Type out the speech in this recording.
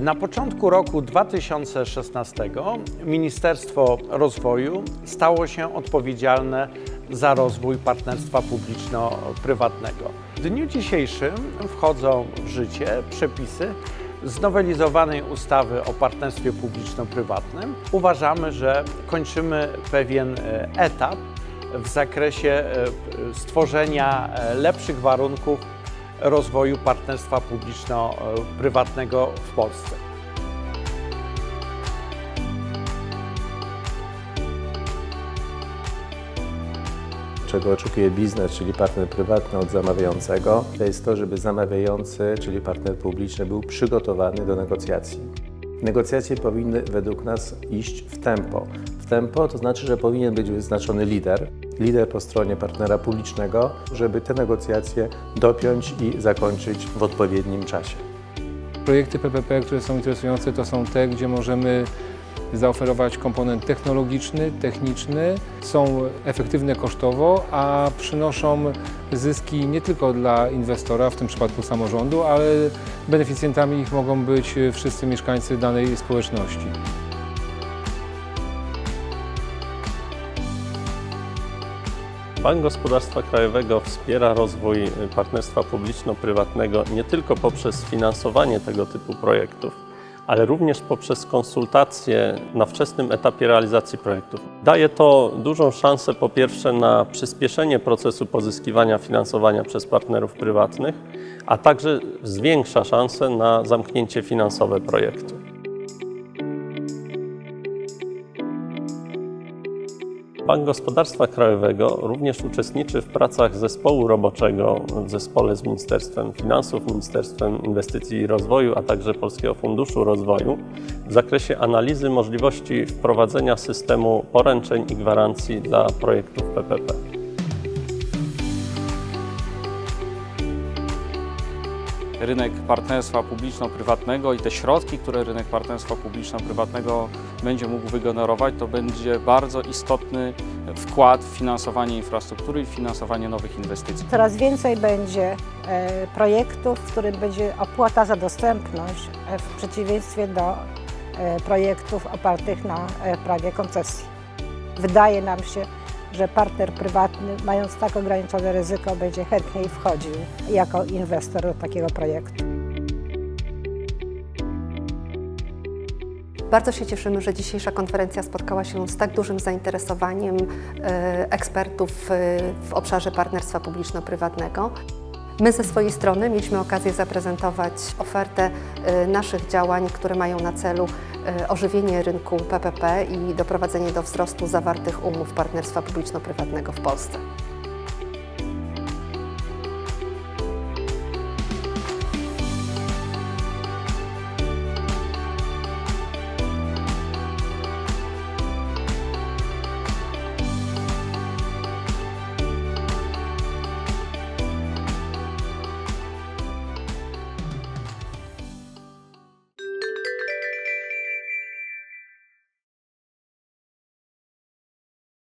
Na początku roku 2016 Ministerstwo Rozwoju stało się odpowiedzialne za rozwój partnerstwa publiczno-prywatnego. W dniu dzisiejszym wchodzą w życie przepisy znowelizowanej ustawy o partnerstwie publiczno-prywatnym. Uważamy, że kończymy pewien etap w zakresie stworzenia lepszych warunków rozwoju partnerstwa publiczno-prywatnego w Polsce. Czego oczekuje biznes, czyli partner prywatny od zamawiającego, to jest to, żeby zamawiający, czyli partner publiczny, był przygotowany do negocjacji. Negocjacje powinny według nas iść w tempo. W tempo to znaczy, że powinien być wyznaczony lider po stronie partnera publicznego, żeby te negocjacje dopiąć i zakończyć w odpowiednim czasie. Projekty PPP, które są interesujące, to są te, gdzie możemy zaoferować komponent technologiczny, techniczny, są efektywne kosztowo, a przynoszą zyski nie tylko dla inwestora, w tym przypadku samorządu, ale beneficjentami ich mogą być wszyscy mieszkańcy danej społeczności. Bank Gospodarstwa Krajowego wspiera rozwój partnerstwa publiczno-prywatnego nie tylko poprzez finansowanie tego typu projektów, ale również poprzez konsultacje na wczesnym etapie realizacji projektów. Daje to dużą szansę po pierwsze na przyspieszenie procesu pozyskiwania finansowania przez partnerów prywatnych, a także zwiększa szansę na zamknięcie finansowe projektu. Bank Gospodarstwa Krajowego również uczestniczy w pracach zespołu roboczego w zespole z Ministerstwem Finansów, Ministerstwem Inwestycji i Rozwoju, a także Polskiego Funduszu Rozwoju w zakresie analizy możliwości wprowadzenia systemu poręczeń i gwarancji dla projektów PPP. Rynek partnerstwa publiczno-prywatnego i te środki, które rynek partnerstwa publiczno-prywatnego będzie mógł wygenerować, to będzie bardzo istotny wkład w finansowanie infrastruktury i finansowanie nowych inwestycji. Coraz więcej będzie projektów, w którym będzie opłata za dostępność w przeciwieństwie do projektów opartych na prawie koncesji. Wydaje nam się, że partner prywatny, mając tak ograniczone ryzyko, będzie chętniej wchodził jako inwestor do takiego projektu. Bardzo się cieszymy, że dzisiejsza konferencja spotkała się z tak dużym zainteresowaniem ekspertów w obszarze partnerstwa publiczno-prywatnego. My ze swojej strony mieliśmy okazję zaprezentować ofertę naszych działań, które mają na celu ożywienie rynku PPP i doprowadzenie do wzrostu zawartych umów partnerstwa publiczno-prywatnego w Polsce.